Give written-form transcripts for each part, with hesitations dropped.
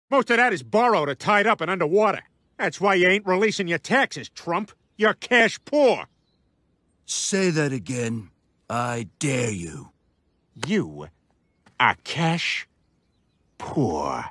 Most of that is borrowed or tied up and underwater. That's why you ain't releasing your taxes, Trump. You're cash poor. Say that again. I dare you. You are cash poor.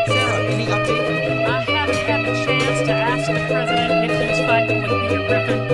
I haven't had the chance to ask the president if he's fighting with Peter Griffin.